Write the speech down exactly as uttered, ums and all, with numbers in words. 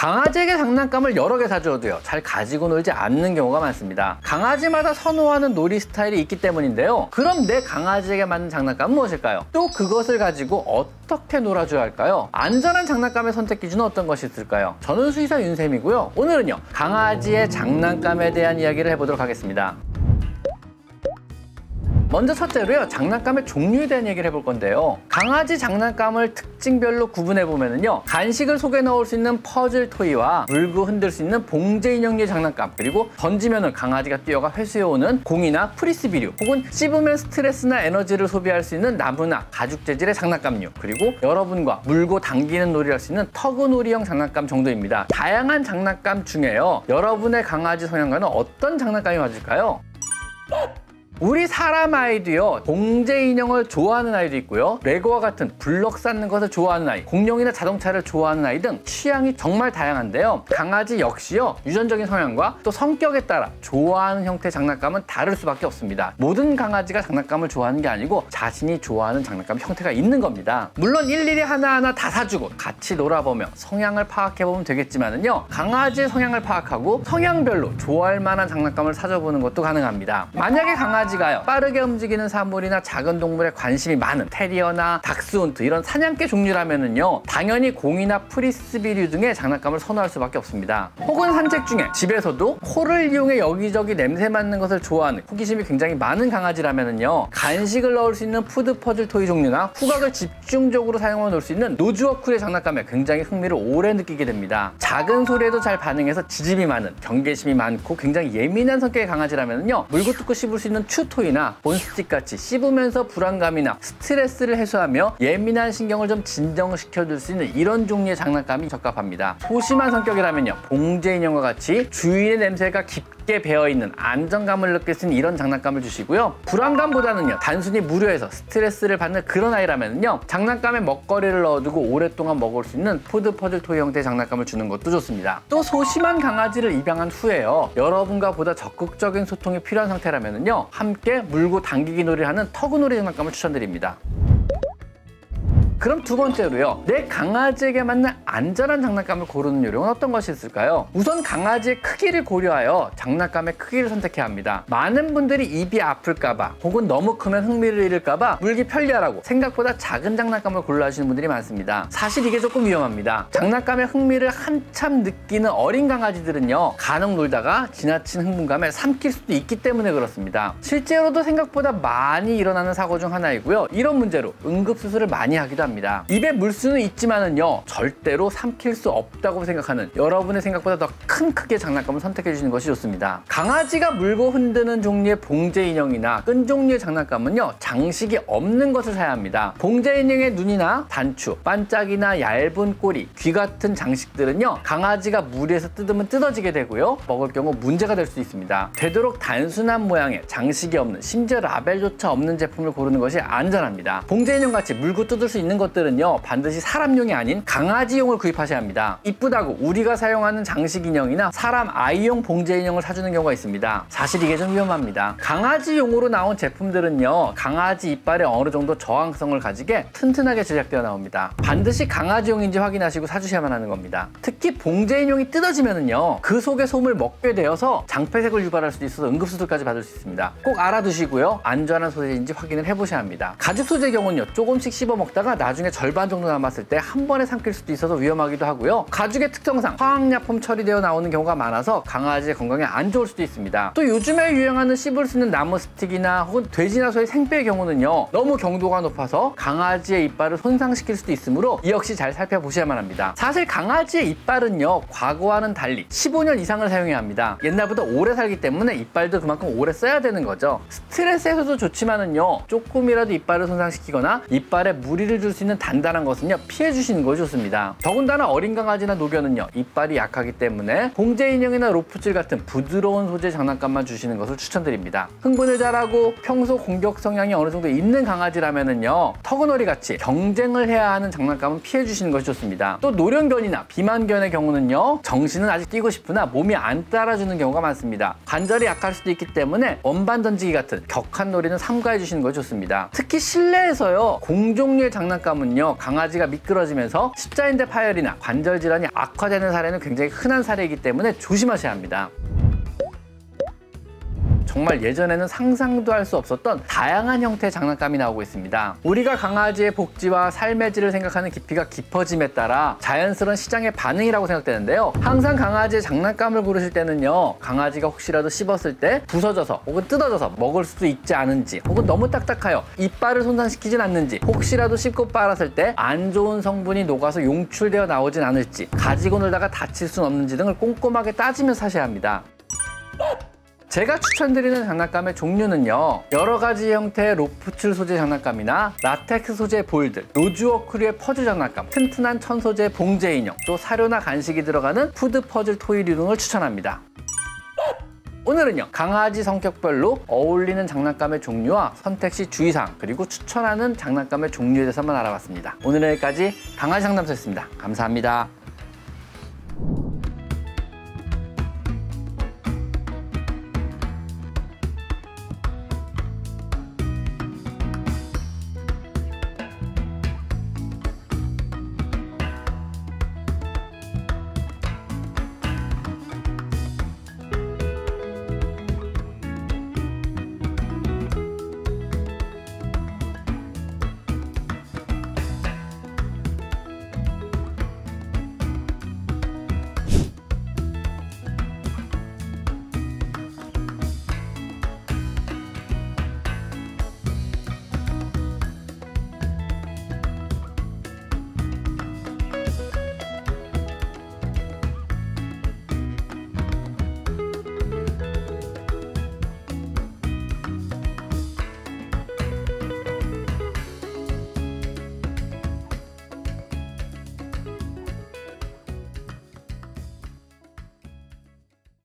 강아지에게 장난감을 여러 개 사주어도요, 잘 가지고 놀지 않는 경우가 많습니다. 강아지마다 선호하는 놀이 스타일이 있기 때문인데요. 그럼 내 강아지에게 맞는 장난감은 무엇일까요? 또 그것을 가지고 어떻게 놀아줘야 할까요? 안전한 장난감의 선택 기준은 어떤 것이 있을까요? 저는 수의사 윤쌤이고요. 오늘은요, 강아지의 장난감에 대한 이야기를 해보도록 하겠습니다. 먼저 첫째로요, 장난감의 종류에 대한 얘기를 해볼 건데요. 강아지 장난감을 특징별로 구분해보면요, 간식을 속에 넣을 수 있는 퍼즐 토이와 물고 흔들 수 있는 봉제 인형류의 장난감, 그리고 던지면은 강아지가 뛰어가 회수해오는 공이나 프리스비류, 혹은 씹으면 스트레스나 에너지를 소비할 수 있는 나무나 가죽 재질의 장난감류, 그리고 여러분과 물고 당기는 놀이를 할 수 있는 터그놀이형 장난감 정도입니다. 다양한 장난감 중에요, 여러분의 강아지 성향과는 어떤 장난감이 맞을까요? 우리 사람 아이도요, 봉제 인형을 좋아하는 아이도 있고요, 레고와 같은 블럭 쌓는 것을 좋아하는 아이, 공룡이나 자동차를 좋아하는 아이 등 취향이 정말 다양한데요. 강아지 역시요, 유전적인 성향과 또 성격에 따라 좋아하는 형태의 장난감은 다를 수밖에 없습니다. 모든 강아지가 장난감을 좋아하는 게 아니고 자신이 좋아하는 장난감 형태가 있는 겁니다. 물론 일일이 하나하나 다 사주고 같이 놀아보며 성향을 파악해보면 되겠지만은요, 강아지의 성향을 파악하고 성향별로 좋아할 만한 장난감을 사줘보는 것도 가능합니다. 만약에 강아지 강아지가요, 빠르게 움직이는 사물이나 작은 동물에 관심이 많은 테리어나 닥스훈트 이런 사냥개 종류라면은요, 당연히 공이나 프리스비류 등의 장난감을 선호할 수밖에 없습니다. 혹은 산책 중에 집에서도 코를 이용해 여기저기 냄새 맡는 것을 좋아하는 호기심이 굉장히 많은 강아지라면은요, 간식을 넣을 수 있는 푸드 퍼즐 토이 종류나 후각을 집중적으로 사용해 놓을 수 있는 노즈워크의 장난감에 굉장히 흥미를 오래 느끼게 됩니다. 작은 소리에도 잘 반응해서 지짐이 많은, 경계심이 많고 굉장히 예민한 성격의 강아지라면은요, 물고 뜯고 씹을 수 있는 츄토이나 본스틱 같이 씹으면서 불안감이나 스트레스를 해소하며 예민한 신경을 좀 진정시켜줄 수 있는 이런 종류의 장난감이 적합합니다. 소심한 성격이라면요, 봉제 인형과 같이 주인의 냄새가 깊게 배어있는 안정감을 느낄 수 있는 이런 장난감을 주시고요. 불안감보다는요, 단순히 무료해서 스트레스를 받는 그런 아이라면요, 장난감에 먹거리를 넣어두고 오랫동안 먹을 수 있는 푸드 퍼즐 토이 형태의 장난감을 주는 것도 좋습니다. 또 소심한 강아지를 입양한 후에요, 여러분과 보다 적극적인 소통이 필요한 상태라면요, 함께 물고 당기기 놀이를 하는 터그놀이 장난감을 추천드립니다. 그럼 두 번째로요, 내 강아지에게 맞는 안전한 장난감을 고르는 요령은 어떤 것이 있을까요? 우선 강아지의 크기를 고려하여 장난감의 크기를 선택해야 합니다. 많은 분들이 입이 아플까봐 혹은 너무 크면 흥미를 잃을까봐 물기 편리하라고 생각보다 작은 장난감을 골라주시는 분들이 많습니다. 사실 이게 조금 위험합니다. 장난감의 흥미를 한참 느끼는 어린 강아지들은요, 간혹 놀다가 지나친 흥분감에 삼킬 수도 있기 때문에 그렇습니다. 실제로도 생각보다 많이 일어나는 사고 중 하나이고요, 이런 문제로 응급수술을 많이 하기도 합니다. 입에 물 수는 있지만은요, 절대로 삼킬 수 없다고 생각하는 여러분의 생각보다 더 큰 크기의 장난감을 선택해 주시는 것이 좋습니다. 강아지가 물고 흔드는 종류의 봉제 인형이나 끈 종류의 장난감은요, 장식이 없는 것을 사야 합니다. 봉제 인형의 눈이나 단추, 반짝이나 얇은 꼬리, 귀 같은 장식들은요, 강아지가 무리해서 뜯으면 뜯어지게 되고요, 먹을 경우 문제가 될 수 있습니다. 되도록 단순한 모양의 장식이 없는, 심지어 라벨조차 없는 제품을 고르는 것이 안전합니다. 봉제 인형 같이 물고 뜯을 수 있는 것들은요, 반드시 사람용이 아닌 강아지용을 구입하셔야 합니다. 이쁘다고 우리가 사용하는 장식 인형이나 사람 아이용 봉제 인형을 사주는 경우가 있습니다. 사실 이게 좀 위험합니다. 강아지용으로 나온 제품들은요, 강아지 이빨에 어느 정도 저항성을 가지게 튼튼하게 제작되어 나옵니다. 반드시 강아지용인지 확인하시고 사주셔야만 하는 겁니다. 특히 봉제 인형이 뜯어지면은요, 그 속의 솜을 먹게 되어서 장폐색을 유발할 수도 있어서 응급수술까지 받을 수 있습니다. 꼭 알아두시고요, 안전한 소재인지 확인을 해보셔야 합니다. 가죽 소재의 경우는요, 조금씩 씹어 먹다가 나중에 절반 정도 남았을 때 한 번에 삼킬 수도 있어서 위험하기도 하고요, 가죽의 특성상 화학약품 처리되어 나오는 경우가 많아서 강아지의 건강에 안 좋을 수도 있습니다. 또 요즘에 유행하는 씹을 수 있는 나무 스틱이나 혹은 돼지나 소의 생뼈의 경우는요, 너무 경도가 높아서 강아지의 이빨을 손상시킬 수도 있으므로 이 역시 잘 살펴보셔야만 합니다. 사실 강아지의 이빨은요, 과거와는 달리 십오 년 이상을 사용해야 합니다. 옛날보다 오래 살기 때문에 이빨도 그만큼 오래 써야 되는 거죠. 스트레스 해소도 좋지만은요, 조금이라도 이빨을 손상시키거나 이빨에 무리를 줄 수 있는 단단한 것은요, 피해 주시는 것이 좋습니다. 더군다나 어린 강아지나 노견은요, 이빨이 약하기 때문에 봉제 인형이나 로프질 같은 부드러운 소재 장난감만 주시는 것을 추천드립니다. 흥분을 잘하고 평소 공격 성향이 어느 정도 있는 강아지라면은요, 터그놀이 같이 경쟁을 해야 하는 장난감은 피해 주시는 것이 좋습니다. 또 노령견이나 비만견의 경우는요, 정신은 아직 뛰고 싶으나 몸이 안 따라주는 경우가 많습니다. 관절이 약할 수도 있기 때문에 원반 던지기 같은 격한 놀이는 삼가해 주시는 것이 좋습니다. 특히 실내에서요, 공종류의 장난감 장난감은요, 강아지가 미끄러지면서 십자인대 파열이나 관절 질환이 악화되는 사례는 굉장히 흔한 사례이기 때문에 조심하셔야 합니다. 정말 예전에는 상상도 할 수 없었던 다양한 형태의 장난감이 나오고 있습니다. 우리가 강아지의 복지와 삶의 질을 생각하는 깊이가 깊어짐에 따라 자연스러운 시장의 반응이라고 생각되는데요. 항상 강아지의 장난감을 고르실 때는요, 강아지가 혹시라도 씹었을 때 부서져서 혹은 뜯어져서 먹을 수도 있지 않은지, 혹은 너무 딱딱하여 이빨을 손상시키진 않는지, 혹시라도 씹고 빨았을 때 안 좋은 성분이 녹아서 용출되어 나오진 않을지, 가지고 놀다가 다칠 수는 없는지 등을 꼼꼼하게 따지면서 사셔야 합니다. 제가 추천드리는 장난감의 종류는요, 여러 가지 형태의 로프칠 소재 장난감이나 라텍스 소재 볼들, 노즈워크류의 퍼즐 장난감, 튼튼한 천 소재의 봉제 인형, 또 사료나 간식이 들어가는 푸드 퍼즐 토이류 등을 추천합니다. 오늘은요, 강아지 성격별로 어울리는 장난감의 종류와 선택 시 주의사항, 그리고 추천하는 장난감의 종류에 대해서만 알아봤습니다. 오늘은 여기까지 강아지 상담소였습니다. 감사합니다.